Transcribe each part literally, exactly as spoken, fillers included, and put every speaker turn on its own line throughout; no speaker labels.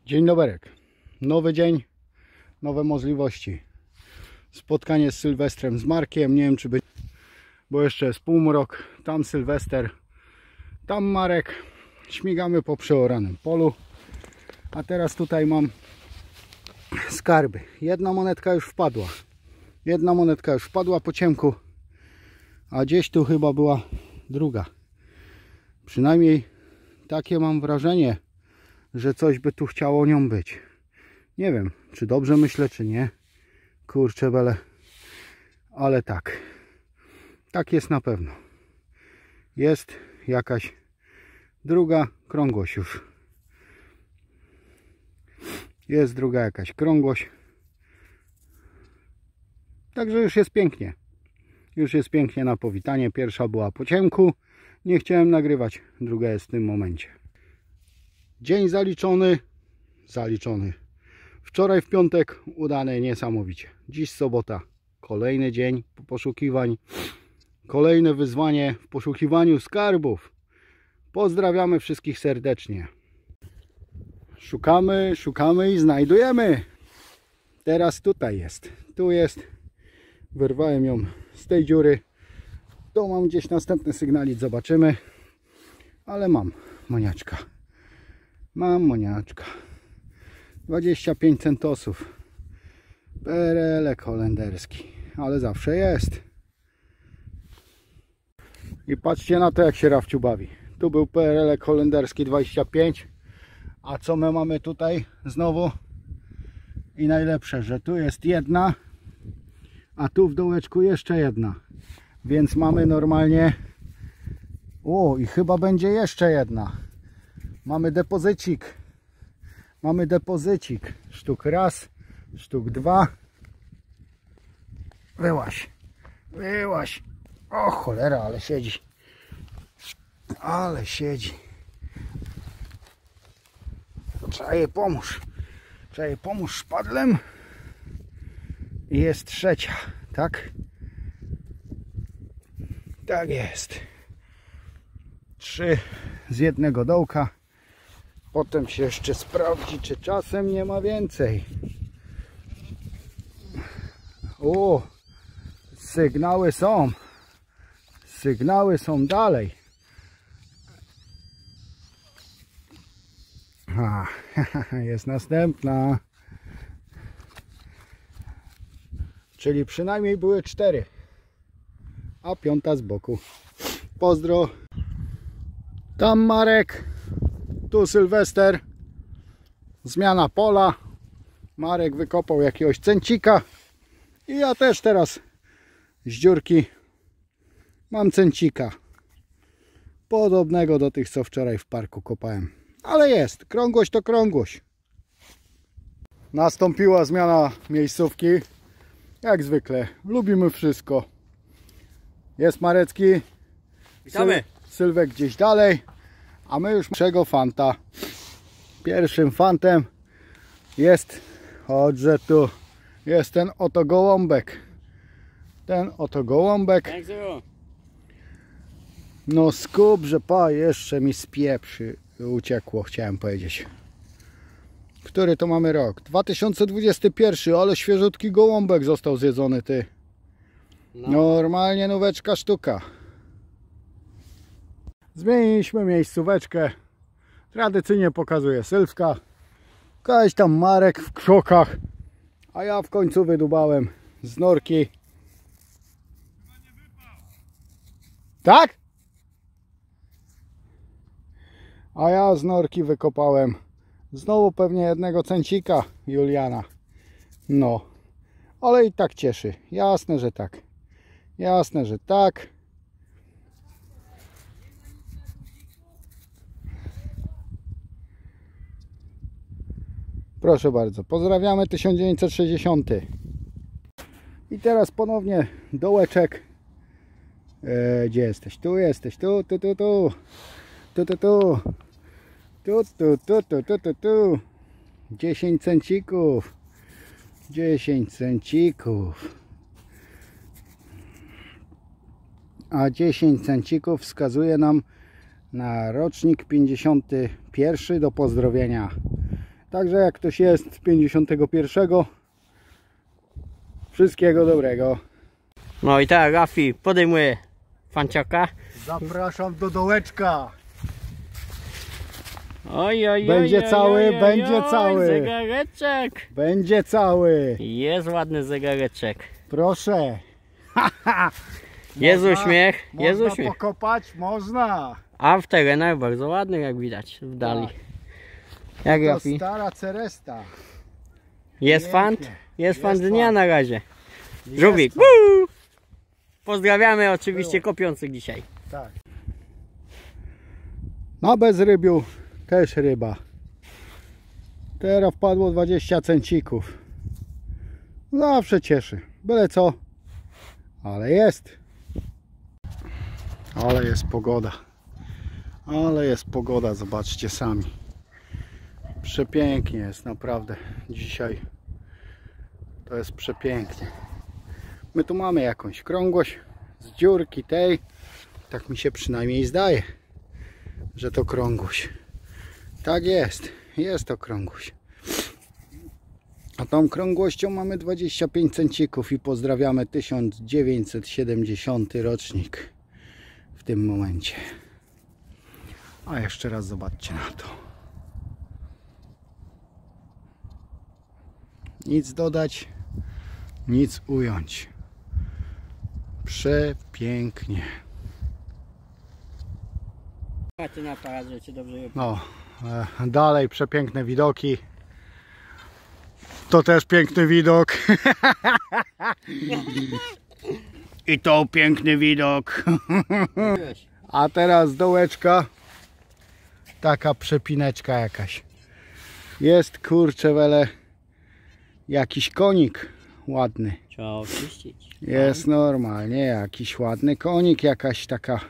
Dzień dobry. Nowy dzień, nowe możliwości. Spotkanie z Sylwestrem, z Markiem. Nie wiem, czy być, bo jeszcze jest półmrok. Tam Sylwester, tam Marek. Śmigamy po przeoranym polu. A teraz tutaj mam skarby. Jedna monetka już wpadła. Jedna monetka już wpadła po ciemku. A gdzieś tu chyba była druga. Przynajmniej takie mam wrażenie, że coś by tu chciało nią być. Nie wiem, czy dobrze myślę, czy nie. Kurczę bele. Ale tak. Tak jest na pewno. Jest jakaś druga krągłość już. Jest druga jakaś krągłość. Także już jest pięknie. Już jest pięknie na powitanie. Pierwsza była po ciemku. Nie chciałem nagrywać. Druga jest w tym momencie. Dzień zaliczony. Zaliczony. Wczoraj w piątek udane niesamowicie. Dziś sobota. Kolejny dzień poszukiwań. Kolejne wyzwanie w poszukiwaniu skarbów. Pozdrawiamy wszystkich serdecznie. Szukamy, szukamy i znajdujemy. Teraz tutaj jest. Tu jest. Wyrwałem ją z tej dziury. Tu mam gdzieś następny sygnalic. Zobaczymy. Ale mam moniaczka. Mam moniaczka. dwadzieścia pięć centosów. Perelek holenderski. Ale zawsze jest. I patrzcie na to, jak się Rafciu bawi. Tu był perelek holenderski dwadzieścia pięć. A co my mamy tutaj znowu? I najlepsze, że tu jest jedna, a tu w dołeczku jeszcze jedna. Więc mamy normalnie... O, i chyba będzie jeszcze jedna. Mamy depozycik. Mamy depozycik. Sztuk raz, sztuk dwa. Wyłaś. Wyłaś. O cholera, ale siedzi. Ale siedzi. Trzeba jej pomóż. Trzeba jej pomóż szpadlem. I jest trzecia, tak? Tak jest. Trzy z jednego dołka. Potem się jeszcze sprawdzi, czy czasem nie ma więcej. O, sygnały są. Sygnały są dalej. A, jest następna. Czyli przynajmniej były cztery. A piąta z boku. Pozdro. Tam Marek. Tu Sylwester. Zmiana pola. Marek wykopał jakiegoś cęcika. I ja też teraz z dziurki mam cęcika. Podobnego do tych, co wczoraj w parku kopałem. Ale jest. Krągłość to krągłość. Nastąpiła zmiana miejscówki. Jak zwykle. Lubimy wszystko. Jest Marecki.
Witamy.
Syl Sylwek gdzieś dalej. A my już naszego fanta. Pierwszym fantem jest, chodźże tu, jest ten oto gołąbek. Ten oto gołąbek. No skup, że pa, jeszcze mi spieprzy. Uciekło, chciałem powiedzieć. Który to mamy rok? dwa tysiące dwudziesty pierwszy, ale świeżutki gołąbek został zjedzony, ty. No. Normalnie nóweczka sztuka. Zmieniliśmy miejscóweczkę. Tradycyjnie pokazuje Sylwka. Kaś tam Marek w krzokach. A ja w końcu wydubałem z norki. Tak? A ja z norki wykopałem znowu pewnie jednego cęcika Juliana. No. Ale i tak cieszy. Jasne, że tak. Jasne, że tak. Proszę bardzo. Pozdrawiamy tysiąc dziewięćset sześćdziesiąty. I teraz ponownie dołeczek. E, gdzie jesteś? Tu jesteś. Tu, tu, tu, tu. Tu, tu, tu. Tu, tu, tu, tu, tu, tu, tu. dziesięć cencików. dziesięć cencików. A dziesięć cencików wskazuje nam na rocznik pięćdziesiąty pierwszy do pozdrowienia. Także jak ktoś jest z pięćdziesiątego pierwszego, wszystkiego dobrego.
No i tak, Rafi podejmuje fanciaka.
Zapraszam do dołeczka.
Oj, oj,
Będzie
oj,
cały,
oj, oj,
będzie
oj,
cały.
Zegareczek.
Będzie cały.
Jest ładny zegareczek.
Proszę.
Jest
Można-
uśmiech, jest
Można
uśmiech.
pokopać? Można.
A w terenach bardzo ładny, jak widać w dali.
Tak.
Jak
To
Rafi?
stara Ceresta.
Jest
pięknie.
fan? Jest
Jest
fan dnia
fan.
na razie.
Jest
Żółwik.
fan.
Woo! Pozdrawiamy oczywiście
Było.
kopiących dzisiaj.
Tak. Na bezrybiu też ryba. Teraz wpadło dwadzieścia cencików. Zawsze cieszy. Byle co. Ale jest. Ale jest pogoda. Ale jest pogoda. Zobaczcie sami. Przepięknie jest naprawdę. Dzisiaj to jest przepięknie. My tu mamy jakąś krągłość z dziurki tej. Tak mi się przynajmniej zdaje, że to krągłość. Tak jest. Jest to krągłość. A tą krągłością mamy dwadzieścia pięć cencików i pozdrawiamy tysiąc dziewięćset siedemdziesiąty rocznik w tym momencie. A jeszcze raz zobaczcie na to. Nic dodać, nic ująć. Przepięknie.
A ty na aparat, że cię dobrze robi.
No, e, dalej przepiękne widoki. To też piękny widok. I to piękny widok. A teraz dołeczka. Taka przepineczka jakaś. Jest, kurczę wele, jakiś konik ładny.
Trzeba oczyścić.
Jest normalnie jakiś ładny konik, jakaś taka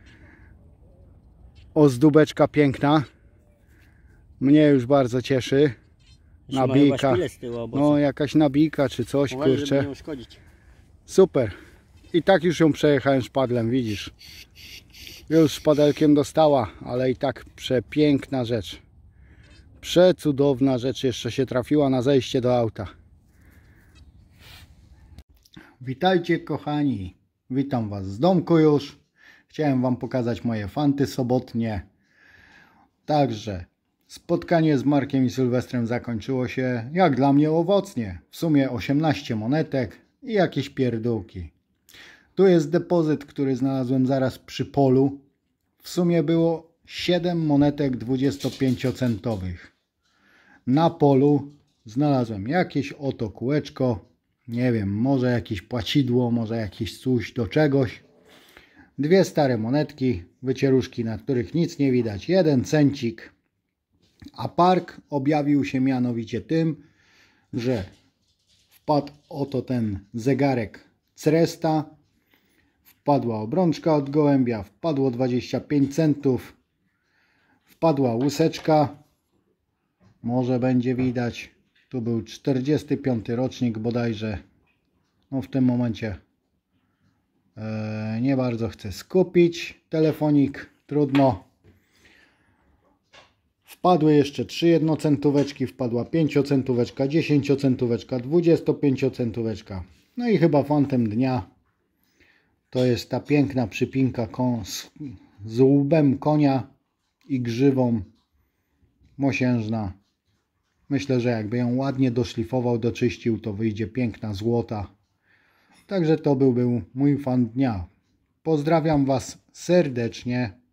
ozdóbeczka piękna. Mnie już bardzo cieszy. Nabijka. No jakaś nabijka czy coś, kurczę. Super. I tak już ją przejechałem szpadlem, widzisz. Już szpadelkiem dostała, ale i tak przepiękna rzecz. Przecudowna rzecz jeszcze się trafiła na zejście do auta. Witajcie kochani. Witam was z domku już. Chciałem wam pokazać moje fanty sobotnie. Także spotkanie z Markiem i Sylwestrem zakończyło się, jak dla mnie, owocnie. W sumie osiemnaście monetek i jakieś pierdółki. Tu jest depozyt, który znalazłem zaraz przy polu. W sumie było siedem monetek dwudziestopięciocentowych. Na polu znalazłem jakieś oto kółeczko. Nie wiem, może jakieś płacidło, może jakieś coś do czegoś. Dwie stare monetki, wycieruszki, na których nic nie widać. Jeden cencik. A park objawił się mianowicie tym, że wpadł oto ten zegarek Ceresta, wpadła obrączka od gołębia, wpadło dwadzieścia pięć centów, wpadła łuseczka, może będzie widać, tu był czterdziesty piąty rocznik bodajże, no w tym momencie e, nie bardzo chcę skupić, telefonik, trudno. Wpadły jeszcze trzy jednocentóweczki, wpadła pięciocentóweczka, dziesięciocentóweczka, dwudziestopięciocentóweczka. No i chyba fantem dnia to jest ta piękna przypinka z, z łbem konia i grzywą mosiężna. Myślę, że jakby ją ładnie doszlifował, doczyścił, to wyjdzie piękna złota. Także to był, był mój fan dnia. Pozdrawiam was serdecznie.